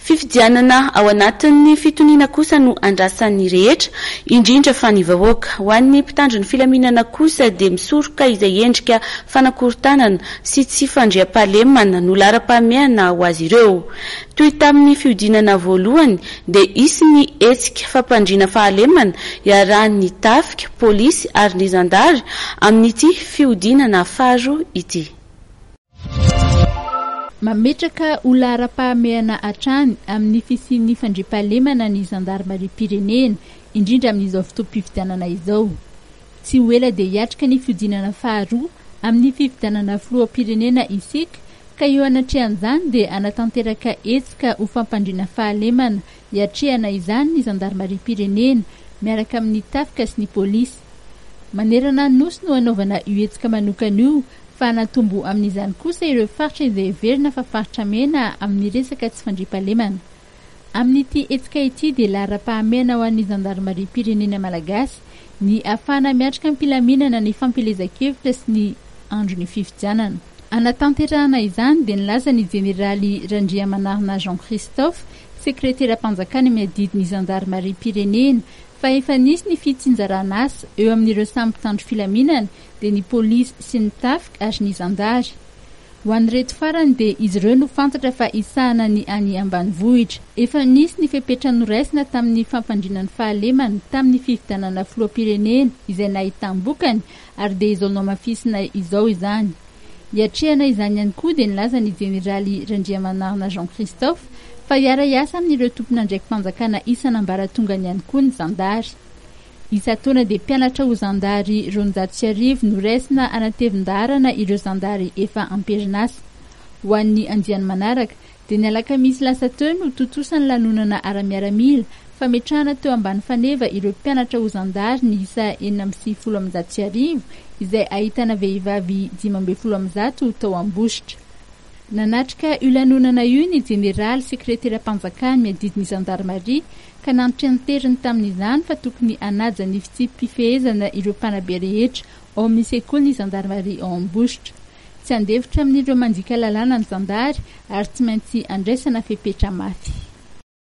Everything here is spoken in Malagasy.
Fifidianana ao anatin'ny fitoniana kosa no andrasan'ny rehetra, indrindra fa ny vahoaka. Ho an'ny mpitandro ny filaminana kosa dia misoroka izay endrika fanakorontanana sy tsy fandriam-pahalemana no lara-pameana ho azy ireo. Toy tamin'ny fiodinana voalohany dia isy ny hetsika fampandriana fahalemana iarahan'ny tafika, polisy ary ny zandary amin'ity fiodinana faro ity. Mametraka ho lara-pahameana hatrany amin'ny fisian'ny fandriam-pahalemana ny zandarmariam-pirenena, indrindra amin'izao fotoam-pifidianana izao. Tsy ho ela dia hiatrika ny fiodinana faharoa amin'ny fifidianana filoham-pirenena isika, ka eo anatrehan'izany dia anatanteraka hetsika ho fampandriana fahalemana hiatrehana izany ny zandarmariam-pirenena miaraka amin'ny tafika sy ny polisy. Manerana ny nosy no anaovana io hetsika manokana io, fa natombo amin'izany kosa ireo faritra izay verina fa faritra mena amin'ny resaka tsy fandriam-pahalemana. Amin'ity hetsika ity dia lara-pahameana ho an'ny zandarmariam-pirenena malagasy ny ahafahana miatrika ny mpilaminana ny fampilezan-kevitra sy ny andron'ny fifidianana. Anatanterahana izany dia nilaza ny jeneraly Randriamanarina Jean Christophe, sekretera-panjakana miadidin'ny zandarmariam-pirenena, fa efa nisy ny fitsinjarana asa eo amin'ireo samy mpitandro filaminana dia ny polisy sy ny tafika ary ny zandary. Ho an'ny reto farany dia izy ireo no fantatra fa isahana ny any ambanivohitra. Efa nisy ny fepetra noraisina tamin'ny fampandrinan'ny fahalemana tamin'ny fifidianana filoham-pirenena izay nahitambokany ary dia izao nomafisina izao izany. Hiatrehana izany ihany koa dia nilaza ny jeneraly Randriamanarina Jean Christophe fa hiara-hiasa amin'ireo tompona andraiki-panjakana isan'ambaratonga ihany koa ny zandary. Isa-taona dia mpianatra ho zandary 200 noraisina anatevin-darana ireo zandary efa amperinasa. Ho an'ny andiany manaraka dia ny alakamisy lasa teo no totosany lanonana ara-miaramila fametrahana teo ambany faneva ireo mpianatra ho zandary ny isa 910 izay ahitana vehivavy 500 tao Ambositra. Nanatrika io lanonana io ny jeneraly sekretera-panjakana miadidin'ny zandarmaria ka nanitra ny teriny tamin'izany fa tokony anaja ny fitsipifehezana ireo mpanabe rehetra ao amin'ny sekoly ny zandarmaria ao Ambositra. Tsy andefitra amin'ireo mandika lalàna ny zandary ary tsy maintsy andraisana fepetra mafy.